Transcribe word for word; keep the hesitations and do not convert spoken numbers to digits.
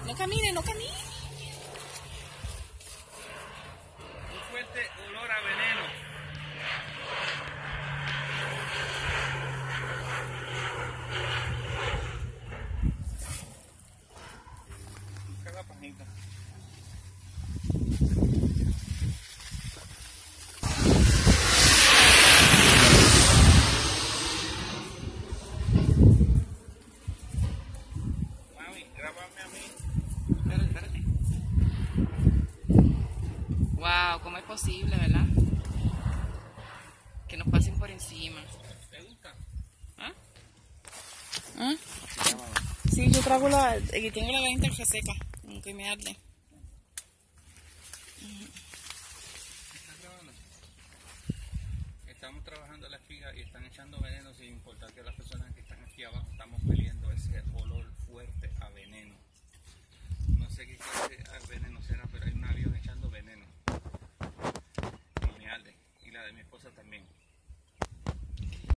No camine, no camine. Un fuerte olor a veneno. Busca la panita. Mami, grábame a mí. Espérate, espérate. Wow, ¿cómo es posible, verdad? Que nos pasen por encima. ¿Te gusta? ¿Ah? ¿Ah? Sí, yo trago la... Aquí tengo la venta seca. Tengo que me arde. ¿Estás grabando? Estamos trabajando la espiga y están echando veneno sin importar que las personas que